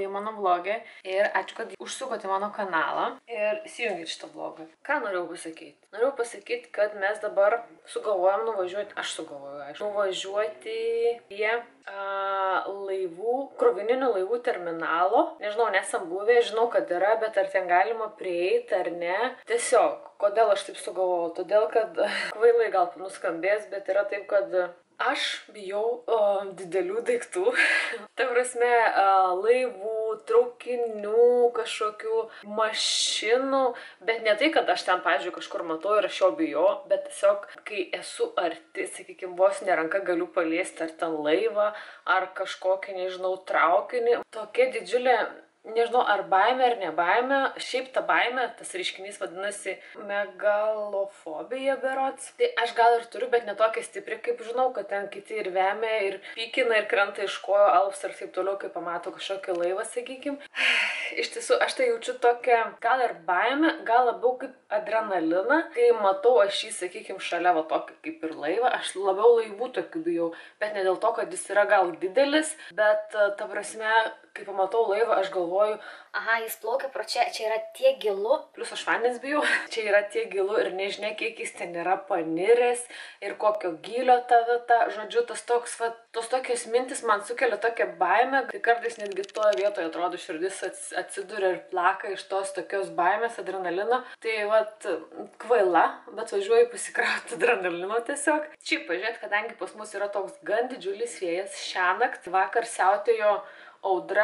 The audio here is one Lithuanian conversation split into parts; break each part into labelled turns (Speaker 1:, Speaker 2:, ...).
Speaker 1: į mano vlogą ir ačiū, kad užsukote mano kanalą ir įsijungėte šitą vlogą. Ką norėjau pasakyti? Norėjau pasakyti, kad mes dabar sugalvojam nuvažiuoti, nuvažiuoti prie laivų, krovininių laivų terminalo. Nežinau, nesam buvę, žinau, kad yra, bet ar ten galima prieiti ar ne. Tiesiog, kodėl aš taip sugalvojau? Todėl, kad kvailai gal nuskambės, bet yra taip, kad aš bijau didelių daiktų. Ta prasme, laivų, traukinių, kažkokių mašinų, bet ne tai, kad aš ten, pavyzdžiui, kažkur matau ir aš jo bijau, bet tiesiog, kai esu arti, sakykime, vos neranka galiu paliesti ar ten laivą, ar kažkokį, nežinau, traukinį. Tokia didžiulė, nežinau, ar baimė ar ne baimė, šiaip ta baimė, tas reiškinys vadinasi megalofobija berods. Tai aš gal ir turiu, bet ne tokia stipri, kaip žinau, kad ten kiti ir vemia, ir pykina, ir krenta iš kojo, alps ir taip toliau, kai pamato kažkokį laivą, sakykim. Iš tiesų, aš tai jaučiu tokią, gal ir baimę, gal labiau kaip adrenaliną. Kai matau aš jį, sakykim, šalia va tokį kaip ir laivą, aš labiau laivų tokių bijau, bet ne dėl to, kad jis yra gal didelis, bet ta prasme, kai pamatau laivą, aš galvoju, aha, jis plaukia pro čia, čia yra tiek gilu, plus aš vandens bijau, čia yra tiek gilu ir nežinia, kiek jis ten yra paniręs ir kokio gylio ta vieta. Žodžiu, tos tokios mintis man sukelia tokią baimę, tai kartais netgi toje vietoje atrodo širdis atsiduria ir plaka iš tos tokios baimės, adrenalino. Tai vat kvaila, bet važiuoju pasikrauti adrenalino tiesiog. Šiaip pažiūrėt, kadangi pas mus yra toks gan didžiulis vėjas, šiąnakt vakar siautėjo audra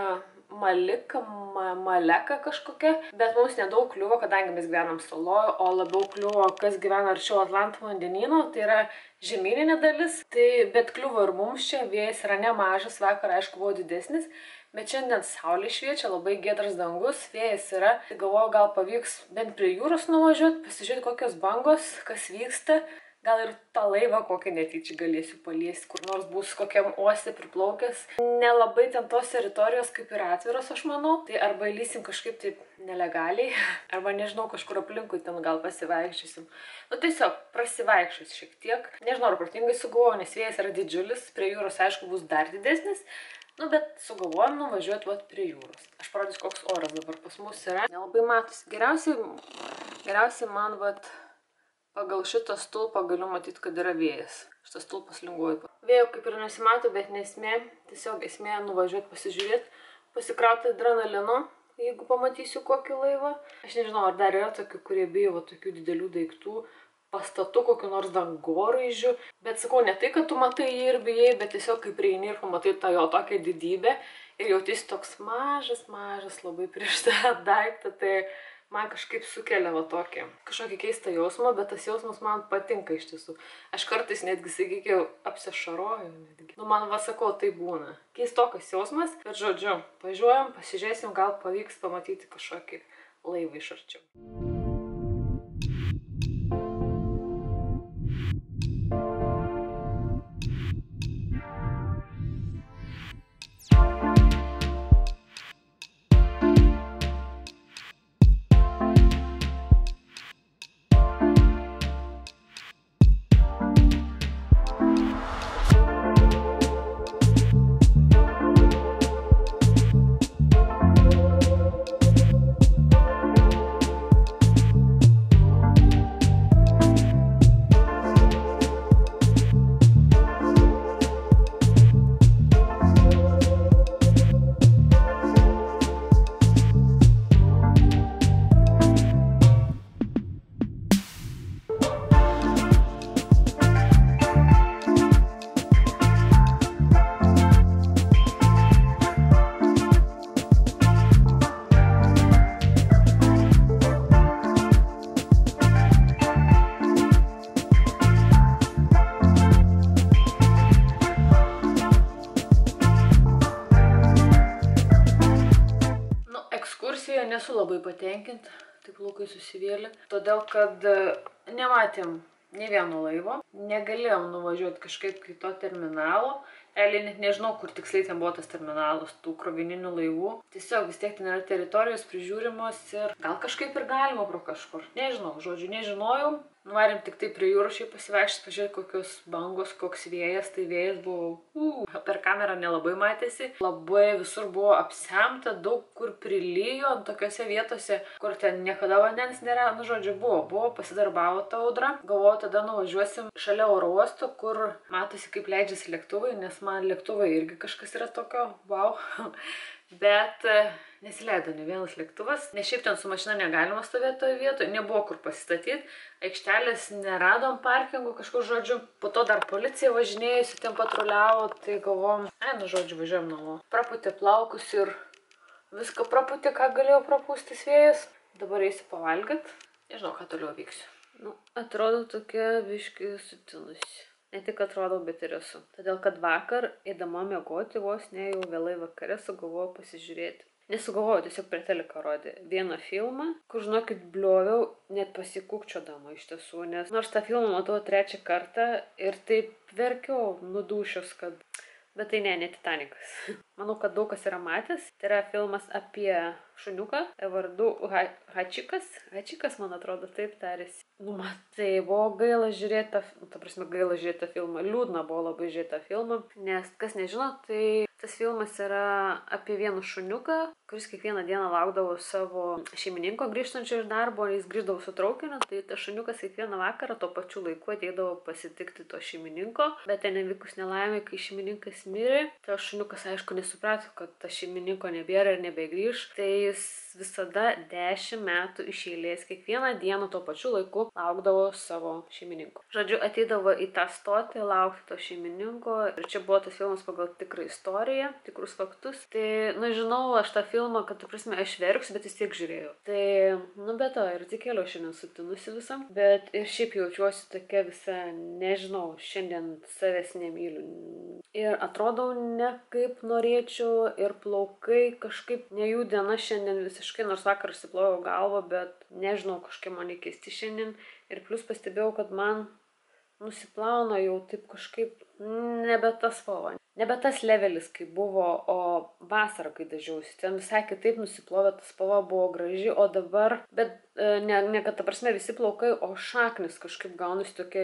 Speaker 1: Maleka kažkokia, bet mums nedaug kliuvo, kadangi mes gyvenam saloje, o labiau kliuvo, kas gyvena arčiau Atlanto vandenyno, tai yra žemyninė dalis, bet kliuvo ir mums čia, vėjas yra nemažas, vakar aišku buvo didesnis, bet šiandien saulė šviečia, labai giedras dangus, vėjas yra, tai galvoju, gal pavyks bent prie jūros nuvažiuoti, pasižiūrėti kokios bangos, kas vyksta. Gal ir tą laivą kokį netyčia galėsiu paliesti, kur nors bus kokiam uoste priplaukęs. Nelabai ten tos teritorijos kaip ir atviros, aš manau. Tai arba įlysim kažkaip taip nelegaliai, arba nežinau, kažkur aplinkui ten gal pasivaikščiosim. Nu tiesiog prasivaikščios šiek tiek. Nežinau, ar protingai sugalvojau, nes vėjas yra didžiulis, prie jūros aišku bus dar didesnis. Nu bet sugalvojom nuvažiuoti vat prie jūros. Aš parodysiu, koks oras dabar pas mus yra. Nelabai matosi. Geriausiai man vat pagal šitą stulpą galiu matyti, kad yra vėjas. Šitas stulpas linguoja. Vėjo kaip ir nesimato, bet nesmė. Tiesiog esmė nuvažiuoti pasižiūrėti, pasikrauti adrenalino, jeigu pamatysiu kokį laivą. Aš nežinau, ar dar yra tokių, kurie bijo tokių didelių daiktų, pastatų, kokių nors dangoraižių. Bet sakau, ne tai, kad tu matai jį ir bijai, bet tiesiog kai prieini ir pamatai tą jo tokią didybę ir jautiesi toks mažas labai prieš tą daiktą, tai man kažkaip sukelia va tokį kažkokį keistą jausmą, bet tas jausmas man patinka iš tiesų. Aš kartais netgi, sakykiau, apsišaroju netgi. Nu, man va sakau, tai būna. Keistokas jausmas, bet žodžiu, važiuojam, pasižiūrėsim, gal pavyks pamatyti kažkokį laivą iš arčiau. Nesu labai patenkinta, taip plaukai susivėlė, todėl kad nematėm nei vieno laivo, negalėjom nuvažiuoti kažkaip iki to terminalo, Realiai net nežinau, kur tiksliai ten buvo tas terminalas tų krovininių laivų. Tiesiog vis tiek ten yra teritorijos prižiūrimos ir gal kažkaip ir galima pro kažkur. Nežinau, žodžiu, nežinojau. Nuvarėm tik tai prie jūros šiaip pasivaikščioti, pažiūrėti kokios bangos, koks vėjas. Tai vėjas buvo, per kamerą nelabai matėsi. Labai visur buvo apsemta, daug kur prilijo, tokiose vietose, kur ten niekada vandens nėra. Nu, žodžiu, buvo pasidarbavo ta audra. Galvojau, tada nuvažiuosim šalia oro uosto, kur matosi, kaip leidžiasi lėktuvai, nes man lėktuvai irgi kažkas yra tokio, wow. Bet nesileido ne vienas lėktuvas, nes šiaip ten su mašina negalima stovėti toje vietoje, nebuvo kur pasistatyti, aikštelės neradom parkingų kažkur, žodžiu, po to dar policija važinėjusi, ten patruliavo, tai galvom, nu žodžiu, važiuojam namo. Prapūtė plaukus ir viską prapūtė, ką galėjau prapūstis vėjas. Dabar eisiu pavalgyt, nežinau, ką toliau vyksiu. Nu, atrodo tokia biškai sutinusi. Ne tik atrodau, bet ir esu. Todėl, kad vakar, eidama miegoti, vos ne jau vėlai vakare, sugalvojau pasižiūrėti. Nesugalvojau, tiesiog prie teleko rodė vieną filmą, kur, žinokit, blioviau net pasikūkčiodama iš tiesų, nes nors tą filmą matau 3 kartą ir taip verkiau nudušęs, kad... Bet tai ne Titanikas. Manau, kad daug kas yra matęs. Tai yra filmas apie šuniuką vardu Hačikas. Hačikas, man atrodo, taip tarėsi. Nu, matai, buvo gaila žiūrėti tą filmą. Liūdna buvo labai žiūrėti tą filmą. Nes, kas nežino, tai tas filmas yra apie vieną šuniuką, kuris kiekvieną dieną laukdavo savo šeimininko grįžtančio iš darbo, jis grįždavo su traukiniu, tai tas šuniukas kiekvieną vakarą tuo pačiu laiku ateidavo pasitikti to šeimininko, bet ten nevykus nelaimė, kai šeimininkas mirė, tas šuniukas aišku nesuprato, kad tas šeimininko nebėra ir nebegrįž, tai jis visada 10 metų iš eilės kiekvieną dieną tuo pačiu laiku laukdavo savo šeimininko. Žodžiu, ateidavo į tą stotį laukti to šeimininko ir čia buvo tas filmas pagal tikrą istoriją, tikrus faktus. Tai, nu, žinau, aš tą filmą, kad, prasme, aš verksiu, bet vis tiek žiūrėjau. Tai, nu, bet to, ir tikėliau šiandien sutinusi visam, bet ir šiaip jaučiuosi tokia visa, nežinau, šiandien savęs nemyliu. Ir atrodau ne kaip norėčiau, ir plaukai kažkaip nejudina šiandien visiškai, nors vakar išsiplojau galvą, bet nežinau, kažkaip man įkeisti šiandien. Ir plus pastebėjau, kad man nusiplauna jau taip kažkaip nebe tas spalva. Nebe tas levelis, kai buvo, o vasarą, kai dažiausi. Ten visai kitaip nusiplovė, ta spalva buvo graži, o dabar, bet ne kad ta prasme visi plaukai, o šaknis kažkaip gaunasi tokia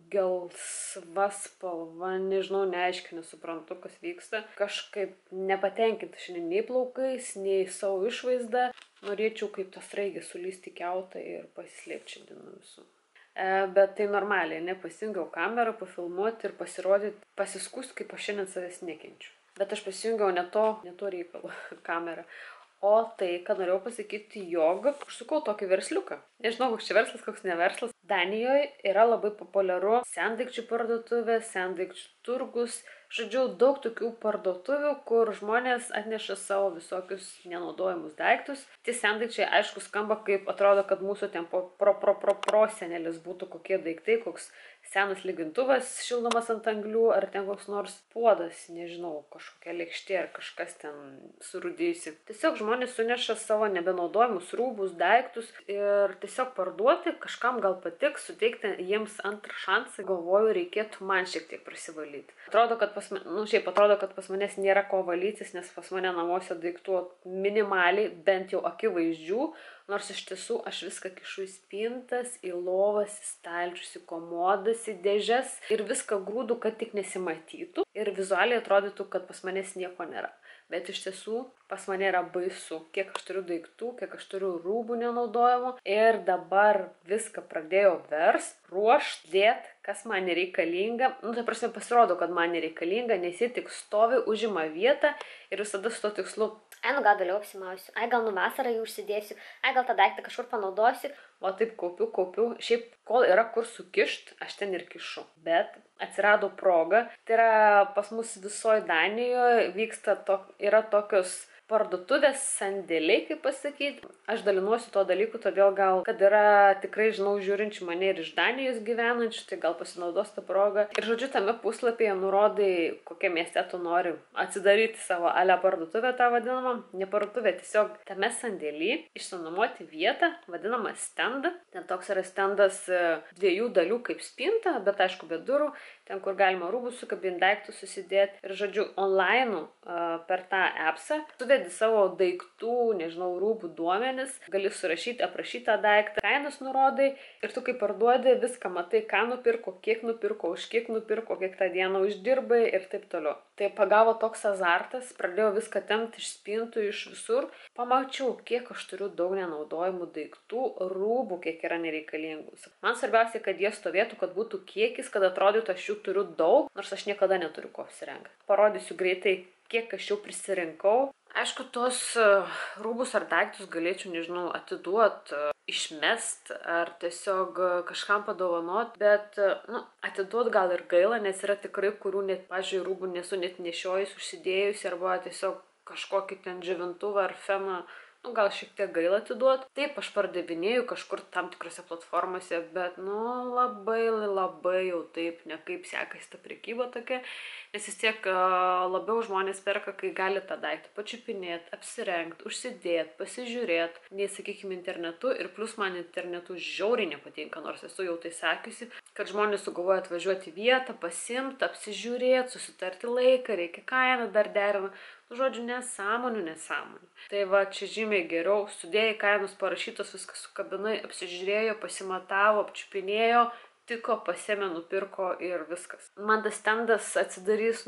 Speaker 1: gelsva spalva, nežinau, neaiškiai nesuprantu, kas vyksta. Kažkaip nepatenkinta šiandien nei plaukais, nei savo išvaizda. Norėčiau kaip tas raigės sulysti kiautą ir pasislėpti šiandien nuo visų. Bet tai normaliai, nepasijungiau kamerą, pafilmuoti ir pasirodyti, pasiskūsti, kaip aš šiandien savęs nekenčiu. Bet aš pasijungiau ne to reikalo kamerą. O tai, kad norėjau pasakyti, jog užsukau tokį versliuką. Nežinau, koks čia verslas, koks neverslas. Danijoje yra labai populiaru sendaikčių parduotuvė, sendaikčių turgus. Žodžiu, daug tokių parduotuvių, kur žmonės atneša savo visokius nenaudojamus daiktus. Tie sendaikčiai, aišku, skamba kaip atrodo, kad mūsų ten prosenelis būtų kokie daiktai, koks senas lygintuvas šildomas ant anglių, ar ten koks nors puodas, nežinau, kažkokia lėkštė ar kažkas ten surūdėjusi. Tiesiog žmonės suneša savo nebenaudojamus rūbus, daiktus ir tiesiog parduoti, kažkam gal patiks, suteikti jiems antrą šansą. Galvoju, reikėtų man šiek tiek prasivalyti. Atrodo, kad pas manęs nėra ko valytis, nes pas mane namuose daiktų minimaliai, bent jau akivaizdžių, nors iš tiesų aš viską kišu į spintas, į lovas, į stalčius, į komodas, į dėžes ir viską grūdu, kad tik nesimatytų ir vizualiai atrodytų, kad pas manęs nieko nėra. Bet iš tiesų pas mane yra baisu, kiek aš turiu daiktų, kiek aš turiu rūbų nenaudojamų ir dabar viską pradėjau ruošti, dėti, kas man nereikalinga. Nu, tai prasme pasirodo, kad man nereikalinga, nes jie tik stovi, užima vietą ir visada su to tikslu.
Speaker 2: Nu gal vėliau apsimausiu, gal vasarą jį užsidėsiu, gal tą daiktą kažkur panaudosiu.
Speaker 1: O taip kaupiu. Šiaip, kol yra kur sukišt, aš ten ir kišu. Bet atsirado proga. Tai yra pas mus visoje Danijoje yra tokios parduotuvės, sandėliai, kaip pasakyti. Aš dalinuosi to dalyku, todėl gal, kad yra tikrai, žinau, žiūrinčių mane ir iš Danijos gyvenančių, tai gal pasinaudos tą progą. Ir žodžiu, tame puslapyje nurodai, kokie mieste tu nori atsidaryti savo ale parduotuvę, tą vadinamą. Ne parduotuvę, tiesiog tame sandėly išsinuomoti vietą, vadinamą stendą. Ten toks yra stendas 2 dalių kaip spinta, bet aišku, be durų. ten, kur galima rūbus sukabinti, daiktus susidėti. Ir, žodžiu, online per tą appsą suvedi savo daiktų, nežinau, rūbų duomenis, gali surašyti, aprašyti tą daiktą, kainas nurodai ir tu, kai parduodi, viską matai, ką nupirko, už kiek nupirko, kiek tą dieną uždirbai ir taip toliau. Tai pagavo toks azartas, pradėjau viską tempti iš spintų, iš visur. Pamačiau, kiek aš turiu daug nenaudojimų daiktų, rūbų, kiek yra nereikalingų. Man svarbiausia, kad jie stovėtų, kad būtų kiekis, kad atrodytų, aš jų turiu daug, nors aš niekada neturiu ko apsirengti. Parodysiu greitai, kiek aš jau prisirinkau. Aišku, tos rūbus ar daiktus galėčiau, nežinau, atiduot, išmest ar tiesiog kažkam padovanot, bet, atiduot gal ir gaila, nes yra tikrai, kurių net, pažiūrėjau, rūbų nesu net nešiojus, užsidėjusi arba tiesiog kažkokį ten džiovintuvą ar feną. Gal šiek tiek gaila atiduot. Taip, aš pardavinėju kažkur tam tikrose platformose, bet, labai jau taip, ne kaip sekasi ta prekyba tokia, nes vis tiek labiau žmonės perka, kai gali tą daiktą pačiupinėti, apsirengti, užsidėti, pasižiūrėti, nei, sakykime, internetu. Ir plus man internetu žiauriai nepatinka, nors esu jau tai sakiusi, kad žmonės sugalvoja atvažiuoti į vietą, pasimti, apsižiūrėti, susitarti laiką, reikia kainą dar derina. Žodžiu, nesąmonių. Tai va, čia žymiai geriau, sudėjai kainos parašytos, viskas sukabinai, apsižiūrėjo, pasimatavo, apčiupinėjo, tiko, pasėmė, nupirko ir viskas. Man tas stendas atsidarys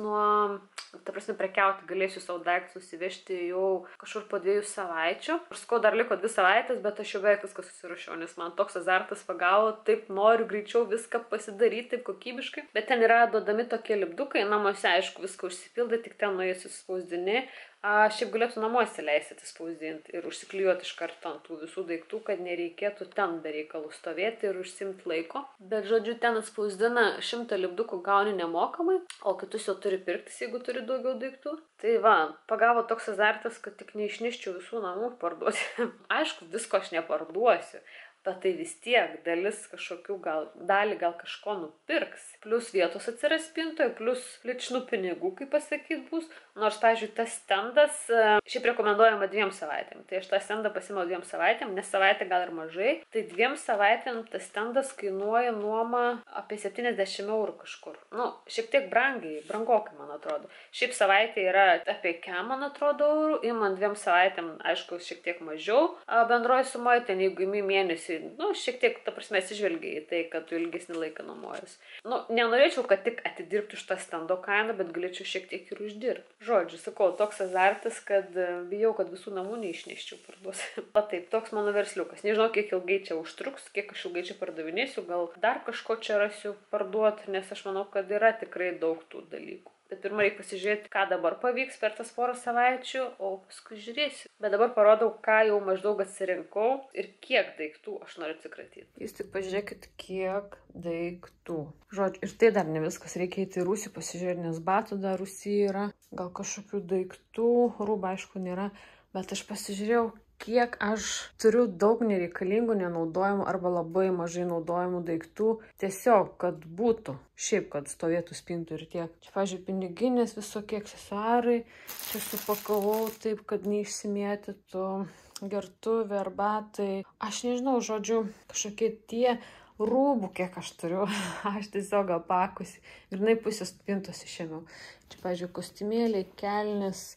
Speaker 1: prekiauti galėsiu savo daiktus įvežti jau kažkur po 2 savaičių. Aš sakau, dar liko 2 savaitės, bet aš jau beveik viską susirašiau, nes man toks azartas pagavo, taip noriu greičiau viską pasidaryti, taip kokybiškai. Bet ten yra duodami tokie lipdukai, namuose, aišku, viską užsipildai, tik ten nuėjus suspausdini. Šiaip galėtų namuose leisti atsispausdinti ir užsiklijuoti iš karto ant tų visų daiktų, kad nereikėtų ten be reikalų stovėti ir užsimti laiko. Bet, žodžiu, ten atspausdina 100 lipdukų gauni nemokamai, o kitus jau turi pirktis, jeigu turi daugiau daiktų. Tai va, pagavo toks azartas, kad tik neišniščiau visų namų parduoti. Aišku, visko aš neparduosiu. Bet tai vis tiek dalis kažkokių dalį gal kažko nupirks. Plus vietos atsiras spintoje, plus ličnų pinigų, kaip pasakyti, bus. Nors, pavyzdžiui, tas stendas šiaip rekomenduojama 2 savaitėm. Tai aš tą stendą pasimau 2 savaitėm, nes savaitę gal ir mažai. Tai 2 savaitėm tas stendas kainuoja nuoma apie 70 eurų kažkur. Šiek tiek brangokai, man atrodo. Šiaip savaitė yra apie 4, man atrodo, eurų. Imant 2 savaitėm, aišku, šiek tiek mažiau. Bendroji sumoje, ten jeigu imi mėnesį, šiek tiek, ta prasme, atsižvelgia į tai, kad tu ilgesnį laiką nuomojas. Nenorėčiau, kad tik atidirbti už tą stendo kainą, bet galėčiau šiek tiek ir uždirbti. Žodžiu, sakau, toks azartas, kad bijau, kad visų namų neišneščiau parduosiu. Taip, toks mano versliukas. Nežinau, kiek ilgai čia užtruks, kiek aš ilgai čia pardavinėsiu, gal dar kažko čia rasiu parduoti, nes aš manau, kad yra tikrai daug tų dalykų. Bet pirmą reikia pasižiūrėti, ką dabar pavyks per tas 4 savaičių, o paskui žiūrėsiu. Bet dabar parodau, ką jau maždaug atsirinkau ir kiek daiktų aš noriu atsikratyti. Jūs tik pažiūrėkit, kiek daiktų. Žodžiu, ir tai dar ne viskas, reikia įti į rūsį pasižiūrėti, nes batų dar rūsį yra. Gal kažkokių daiktų, rūbų aišku nėra, bet aš pasižiūrėjau, kiek aš turiu daug nereikalingų, nenaudojimų arba labai mažai naudojimų daiktų. Tiesiog, kad būtų. Šiaip, kad stovėtų spintų ir tiek. Čia, pavyzdžiui, piniginės, visokie aksesuarai. Čia supakavau taip, kad neišsimėtytų. Gertuvė, arbatai. Aš nežinau, žodžiu, kažkokie tie rūbų, kiek aš turiu. Aš tiesiog apakusi. Grinai pusės spintos išėmiau. Čia, pavyzdžiui, kostiumėliai, kelnes.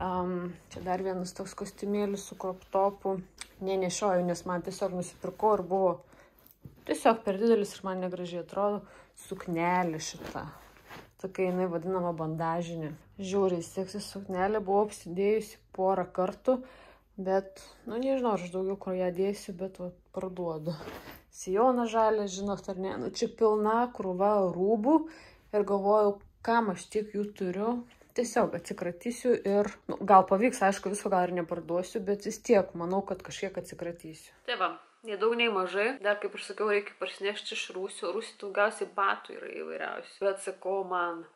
Speaker 1: Čia dar vienas toks kostiumėlis su crop topu. Nenešioju, nes man tiesiog nusipirkau ir buvo tiesiog per didelis ir man negražiai atrodo. Suknelė šita. Tokia jinai vadinama bandažinė. Žiauriai seksi suknelė, buvau apsidėjusi porą kartų, bet, nežinau, aš daugiau kur ją dėsiu, bet parduodu. Sijoną žalę, žinot ar ne, čia pilna krūva rūbų ir galvojau, kam aš tiek jų turiu. Tiesiog atsikratysiu ir, gal pavyks, aišku, viso gal ir neparduosiu, bet vis tiek manau, kad kažkiek atsikratysiu. Tai va, nei daug, nei mažai. Dar, kaip aš sakiau, reikia parsinešti iš rūsio. Rūsio daugiausiai batų yra įvairiausių. Bet sakau man,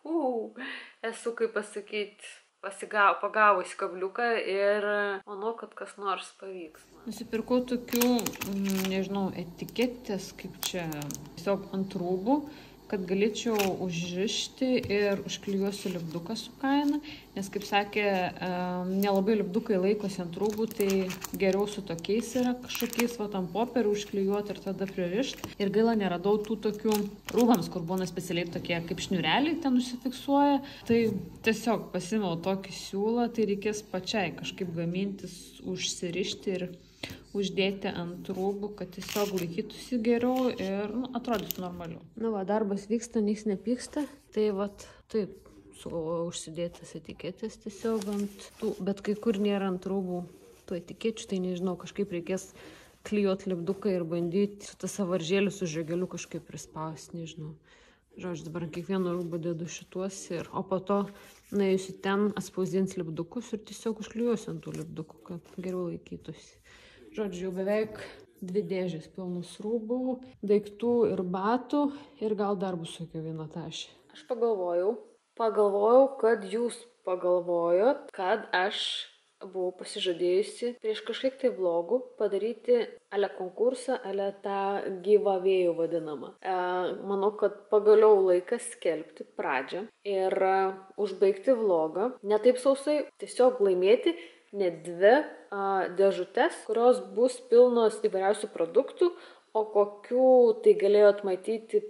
Speaker 1: esu, kaip pasakyti, pagavusi kabliuką ir manau, kad kas nors pavyks. Nusipirkau tokių, nežinau, etiketės, kaip čia, tiesiog ant rūbų. kad galėčiau užrišti ir užklijuosiu lipduką su kaina, nes, kaip sakė, nelabai lipdukai laikosi ant rūbų, tai geriau su tokiais yra kažkokiais ant popierių užklijuoti ir tada pririšti. Ir gaila neradau tų tokių rūbams, kur būna specialiai tokie kaip šniureliai ten užsifiksuoja. Tai tiesiog pasimau tokį siūlą, tai reikės pačiai kažkaip gamintis, užsirišti ir uždėti ant rūbų, kad tiesiog laikytųsi geriau ir atrodytų normaliau. Darbas vyksta, nieks nepyksta, tai taip sugalvojau užsidėtas etiketės tiesiog ant tų, bet kai kur nėra ant rūbų tų etikečių, tai nežinau, kažkaip reikės klijuoti lipduką ir bandyti su tą savaržėliu su žegeliu kažkaip prispausti, nežinau. Žodžiu, dabar ant kiekvieno rūbo dedu šituos o po to nuėjusi ten atspausdins lipdukus ir tiesiog užklijuosiu ant tų lipdukų, kad geriau laikytųsi. Žodžiu, jau beveik 2 dėžės pilnus rūbų, daiktų ir batų ir gal dar bus kokia viena tašė. Aš pagalvojau, kad jūs pagalvojot, kad aš buvau pasižadėjusi prieš kažkiek tai vlogų padaryti ale konkursą, ale tą giveaway vadinamą. Manau, kad pagaliau laikas skelbti pradžią ir užbaigti vlogą. Ne taip sausai, tiesiog laimėti net 2 dėžutes, kurios bus pilnos įvairiausių produktų, o kokių tai galėjot matyti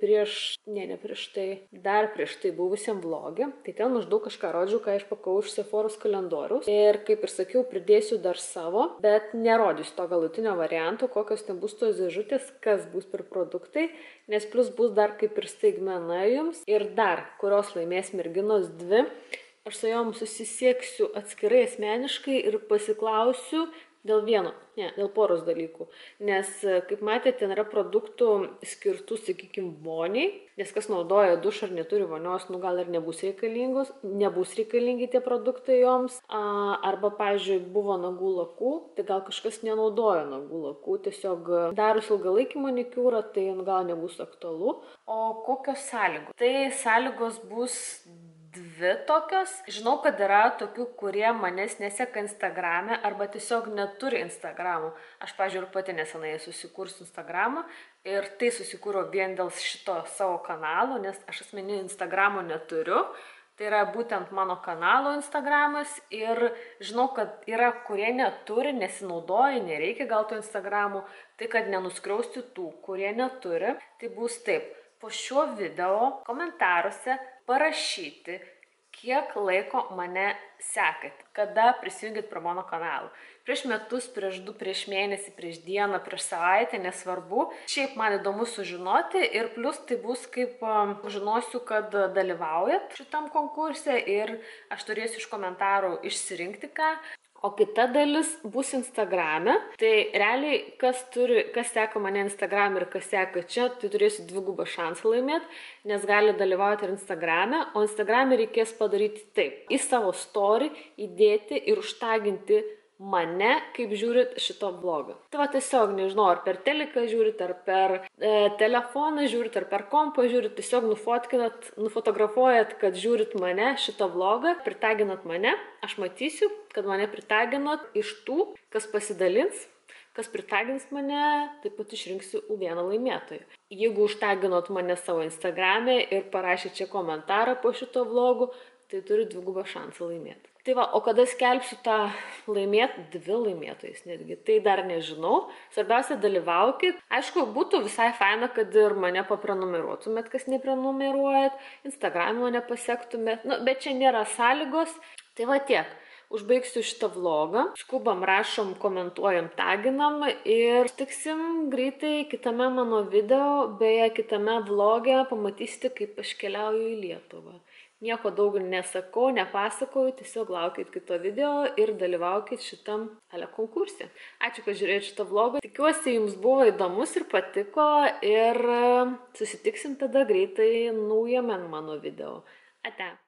Speaker 1: dar prieš tai buvusiam vlogė. Tai ten maždaug kažką rodžiau, ką aš pakau iš Sephoros kalendoriaus. Ir kaip ir sakiau, pridėsiu dar savo, bet nerodysiu to galutinio varianto, kokios ten bus tos dėžutės, kas bus per produktai, nes plus bus dar kaip ir staigmena jums. Ir dar, kurios laimės merginos 2, aš su jom susisieksiu atskirai asmeniškai ir pasiklausiu dėl poros dalykų. Nes, kaip matėte, ten yra produktų skirtų, sakykime, voniai, nes kas naudoja dušą ar neturi vonios, gal ir nebus reikalingi tie produktai joms. Arba, pavyzdžiui, buvo nagų lakų, tai gal kažkas nenaudoja nagų lakų, tiesiog darus ilgalaikį manikiūrą, tai gal nebus aktualu. O kokios sąlygos? Tai sąlygos bus 2 tokios. Žinau, kad yra tokių, kurie manęs neseka Instagrame arba tiesiog neturi Instagramų. Aš, pavyzdžiui, ir pati nesenai susikursiu Instagramą ir tai susikūriau vien dėl šito savo kanalo, nes aš asmeninio Instagramo neturiu. Tai yra būtent mano kanalo Instagramas ir žinau, kad yra, kurie neturi, nesinaudoja, nereikia gal to Instagramų, tai kad nenuskriausti tų, kurie neturi. Tai bus taip. Po šiuo video komentaruose parašyti, kiek laiko mane sekat, kada prisijungit prie mano kanalų. Prieš metus, prieš 2, prieš mėnesį, prieš dieną, prieš savaitę, nesvarbu. Šiaip man įdomu sužinoti ir plus tai bus kaip žinosiu, kad dalyvaujat šitam konkurse ir aš turėsiu iš komentarų išsirinkti ką. O kita dalis bus Instagrame. Tai realiai, kas seka mane Instagrame ir kas seka čia, tai turėsiu 2 šansą laimėti, nes gali dalyvauti ir Instagrame. O Instagrame reikės padaryti taip. Į savo story įdėti ir užtaginti mane, kaip žiūrit šito vlogą. Tai tiesiog, nežinau, ar per teleką žiūrit, ar per telefoną žiūrit, ar per kompą žiūrit, tiesiog nufotografuojat, kad žiūrit mane šitą vlogą, pritaginat mane, aš matysiu, kad mane pritaginot iš tų, kas pasidalins, kas pritagins mane, taip pat išrinksiu vieną laimėtoją. Jeigu užtaginot mane savo Instagrame ir parašėt čia komentarą po šito vlogu, tai turi 2 šansą laimėti. Tai o kada skelbsiu tą laimėti, 2 laimėtojus netgi, tai dar nežinau. Svarbiausia, dalyvaukit. Aišku, būtų visai faina, kad ir mane paprenumeruotumėt, kas neprenumeruojat, Instagram'e mane pasektumėt, bet čia nėra sąlygos. Tai tiek. Užbaigsiu šitą vlogą, skubam, rašom, komentuojam, taginam ir tiksim greitai kitame mano video, beje, kitame vloge pamatysite, kaip aš keliauju į Lietuvą. Nieko daug nesakau, nepasakoju, tiesiog laukit kito video ir dalyvaukit šitam konkurse. Ačiū, kad žiūrėjote šitą vlogą. Tikiuosi, jums buvo įdomus ir patiko ir susitiksim tada greitai naujame mano video. Ate.